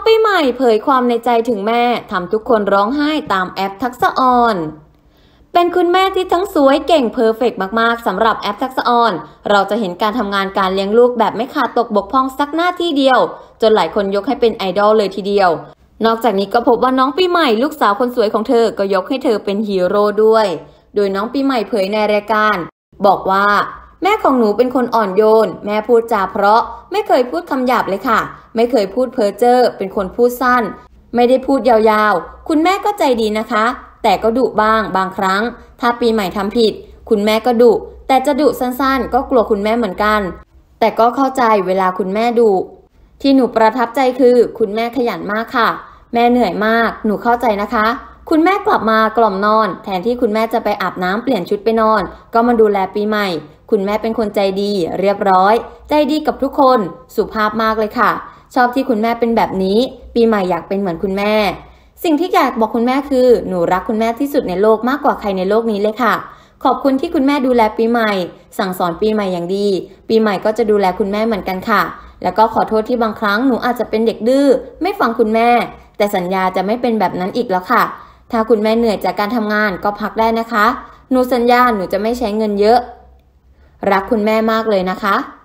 ปีใหม่เผยความในใจถึงแม่ทำทุกคนร้องไห้ตามแอปทักษะออนเป็นคุณแม่ที่ทั้งสวยเก่งเพอร์เฟกต์มากๆสำหรับแอปทักษะออนเราจะเห็นการทำงานการเลี้ยงลูกแบบไม่ขาดตกบกพร่องสักหน้าที่เดียวจนหลายคนยกให้เป็นไอดอลเลยทีเดียวนอกจากนี้ก็พบว่าน้องปีใหม่ลูกสาวคนสวยของเธอก็ยกให้เธอเป็นฮีโร่ด้วยโดยน้องปีใหม่เผยในรายการบอกว่าแม่ของหนูเป็นคนอ่อนโยนแม่พูดจาเพราะไม่เคยพูดคำหยาบเลยค่ะไม่เคยพูดเพ้อเจ้อเป็นคนพูดสั้นไม่ได้พูดยาวๆคุณแม่ก็ใจดีนะคะแต่ก็ดุบ้างบางครั้งถ้าปีใหม่ทำผิดคุณแม่ก็ดุแต่จะดุสั้นๆก็กลัวคุณแม่เหมือนกันแต่ก็เข้าใจเวลาคุณแม่ดุที่หนูประทับใจคือคุณแม่ขยันมากค่ะแม่เหนื่อยมากหนูเข้าใจนะคะคุณแม่กลับมากล่อมนอนแทนที่คุณแม่จะไปอาบน้ำเปลี่ยนชุดไปนอนก็มาดูแลปีใหม่คุณแม่เป็นคนใจดีเรียบร้อยใจดีกับทุกคนสุภาพมากเลยค่ะชอบที่คุณแม่เป็นแบบนี้ปีใหม่อยากเป็นเหมือนคุณแม่สิ่งที่อยากบอกคุณแม่คือหนูรักคุณแม่ที่สุดในโลกมากกว่าใครในโลกนี้เลยค่ะขอบคุณที่คุณแม่ดูแลปีใหม่สั่งสอนปีใหม่อย่างดีปีใหม่ก็จะดูแลคุณแม่เหมือนกันค่ะแล้วก็ขอโทษที่บางครั้งหนูอาจจะเป็นเด็กดื้อไม่ฟังคุณแม่แต่สัญญาจะไม่เป็นแบบนั้นอีกแล้วค่ะถ้าคุณแม่เหนื่อยจากการทำงานก็พักได้นะคะหนูสัญญาหนูจะไม่ใช้เงินเยอะรักคุณแม่มากเลยนะคะ